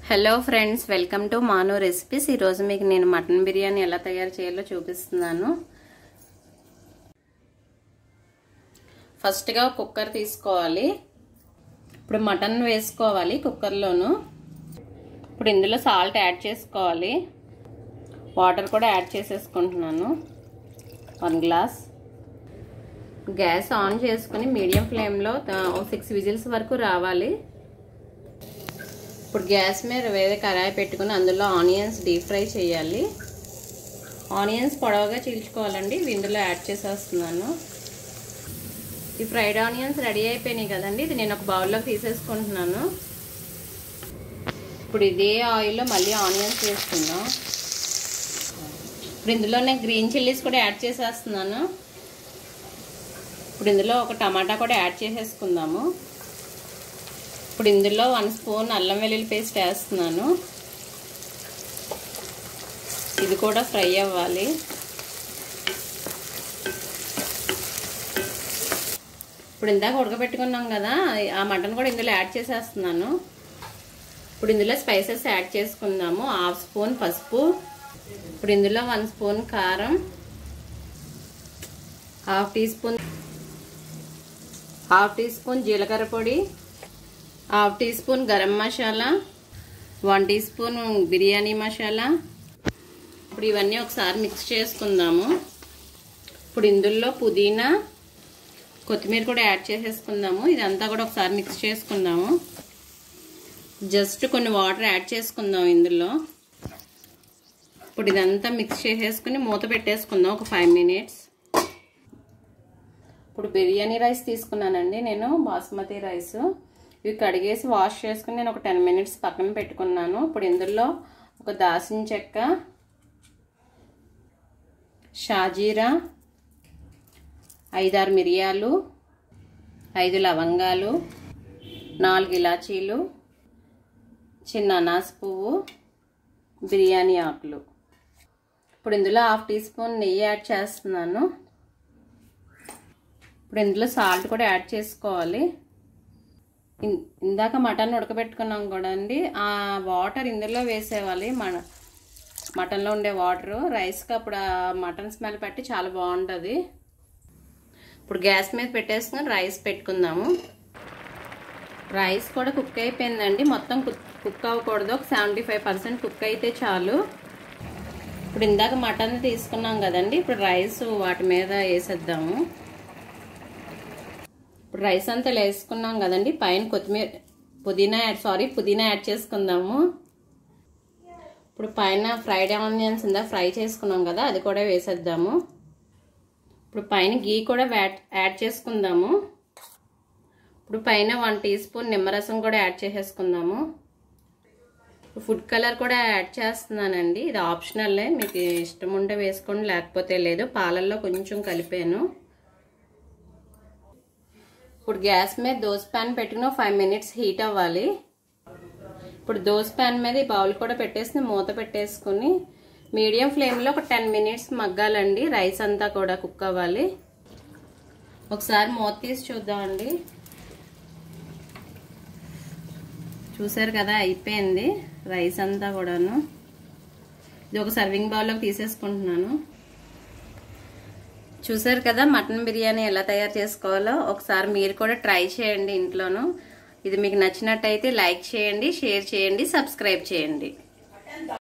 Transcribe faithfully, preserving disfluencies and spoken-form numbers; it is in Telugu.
Hello friends, welcome to Manu recipes. ఈరోజు మీకు నేను మటన్ బిర్యానీ ఎలా తయారు చేయాలో చూపిస్తున్నాను. ఫస్ట్గా కుక్కర్ తీసుకోవాలి. ఇప్పుడు మటన్ వేసుకోవాలి కుక్కర్లోను. ఇప్పుడు ఇందులో సాల్ట్ యాడ్ చేసుకోవాలి. వాటర్ కూడా యాడ్ చేసేసుకుంటున్నాను, వన్ గ్లాస్. గ్యాస్ ఆన్ చేసుకుని మీడియం ఫ్లేమ్లో సిక్స్ విజిల్స్ వరకు రావాలి. ఇప్పుడు గ్యాస్ మీద వేరే కడాయి పెట్టుకుని అందులో ఆనియన్స్ డీప్ ఫ్రై చేయాలి. ఆనియన్స్ పొడవుగా చీల్చుకోవాలండి. ఇందులో యాడ్ చేసేస్తున్నాను. ఈ ఫ్రైడ్ ఆనియన్స్ రెడీ అయిపోయినాయి కదండి. ఇది నేను ఒక బౌల్లోకి తీసేసుకుంటున్నాను. ఇప్పుడు ఇదే ఆయిల్లో మళ్ళీ ఆనియన్స్ వేసుకుందాం. ఇప్పుడు ఇందులో నేను గ్రీన్ చిల్లీస్ కూడా యాడ్ చేసేస్తున్నాను. ఇప్పుడు ఇందులో ఒక టమాటా కూడా యాడ్ చేసేసుకుందాము. ఇప్పుడు ఇందులో వన్ స్పూన్ అల్లం వెల్లుల్లి పేస్ట్ వేస్తున్నాను. ఇది కూడా ఫ్రై అవ్వాలి. ఇప్పుడు ఇందాక ఉడకబెట్టుకున్నాం కదా, ఆ మటన్ కూడా ఇందులో యాడ్ చేసేస్తున్నాను. ఇప్పుడు ఇందులో స్పైసెస్ యాడ్ చేసుకుందాము. హాఫ్ స్పూన్ పసుపు, ఇప్పుడు ఇందులో వన్ స్పూన్ కారం, half teaspoon half teaspoon జీలకర్ర పొడి, half teaspoon garam masala, one teaspoon biryani masala. ఇప్పుడు ఇవన్నీ ఒకసారి మిక్స్ చేసుకుందాము. ఇప్పుడు ఇందులో పుదీనా, కొత్తిమీర కూడా యాడ్ చేసేసుకుందాము. ఇదంతా కూడా ఒకసారి మిక్స్ చేసుకుందాము. జస్ట్ కొన్ని వాటర్ యాడ్ చేసుకుందాం ఇందులో. ఇప్పుడు ఇదంతా మిక్స్ చేసేసుకుని మూత పెట్టేసుకుందాం ఒక ఫైవ్ మినిట్స్. ఇప్పుడు బిర్యానీ రైస్ తీసుకున్నానండి నేను, బాస్మతి రైస్. ఇవి కడిగేసి వాష్ చేసుకుని నేను ఒక టెన్ మినిట్స్ పక్కన పెట్టుకున్నాను. ఇప్పుడు ఇందులో ఒక దాల్చిన చెక్క, షాజీరా, ఐదారు మిరియాలు, ఐదు లవంగాలు, నాలుగు ఇలాచీలు, చిన్న అనాస పువ్వు, బిర్యానీ ఆకులు. ఇప్పుడు ఇందులో హాఫ్ టీ స్పూన్ నెయ్యి యాడ్ చేస్తున్నాను. ఇప్పుడు ఇందులో సాల్ట్ కూడా యాడ్ చేసుకోవాలి. ఇందాక మటన్ ఉడకబెట్టుకున్నాం కూడా అండి, ఆ వాటర్ ఇందులో వేసేవాలి. మన మటన్లో ఉండే వాటరు రైస్కి అప్పుడు ఆ మటన్ స్మెల్ పెట్టి చాలా బాగుంటుంది. ఇప్పుడు గ్యాస్ మీద పెట్టేసుకుని రైస్ పెట్టుకుందాము. రైస్ కూడా కుక్ అయిపోయిందండి. మొత్తం కుక్ అవ్వకూడదు, ఒక సెవెంటీ ఫైవ్ పర్సెంట్ కుక్ అయితే చాలు. ఇప్పుడు ఇందాక మటన్ తీసుకున్నాం కదండి, ఇప్పుడు రైస్ వాటి మీద వేసేద్దాము. ఇప్పుడు రైస్ అంతా వేసుకున్నాం కదండి, పైన కొత్తిమీర పుదీనా యాడ్ సారీ పుదీనా యాడ్ చేసుకుందాము. ఇప్పుడు పైన ఫ్రైడ్ ఆనియన్స్ ఇందా ఫ్రై చేసుకున్నాం కదా, అది కూడా వేసేద్దాము. ఇప్పుడు పైన గీ కూడా యాడ్ చేసుకుందాము. ఇప్పుడు పైన వన్ టీ స్పూన్ నిమ్మరసం కూడా యాడ్ చేసేసుకుందాము. ఫుడ్ కలర్ కూడా యాడ్ చేస్తున్నానండి, ఇది ఆప్షనల్లే, మీకు ఇష్టం ఉంటే వేసుకోండి, లేకపోతే లేదు. పాలల్లో కొంచెం కలిపాను. ఇప్పుడు గ్యాస్ మీద దోశ ప్యాన్ పెట్టుకుని ఫైవ్ మినిట్స్ హీట్ అవ్వాలి. ఇప్పుడు దోశ ప్యాన్ మీద ఈ బౌల్ కూడా పెట్టేసి మూత పెట్టేసుకుని మీడియం ఫ్లేమ్లో ఒక టెన్ మినిట్స్ మగ్గాలండి. రైస్ అంతా కూడా కుక్ అవ్వాలి. ఒకసారి మూత తీసి చూద్దామండి. చూసారు కదా, అయిపోయింది రైస్ అంతా కూడాను. ఇది ఒక సర్వింగ్ బౌల్లోకి తీసేసుకుంటున్నాను. చూసారు కదా మటన్ బిర్యానీ ఎలా తయారు చేసుకోవాలో. ఒకసారి మీరు కూడా ట్రై చేయండి ఇంట్లోనూ. ఇది మీకు నచ్చినట్టయితే లైక్ చేయండి, షేర్ చేయండి, సబ్స్క్రైబ్ చేయండి.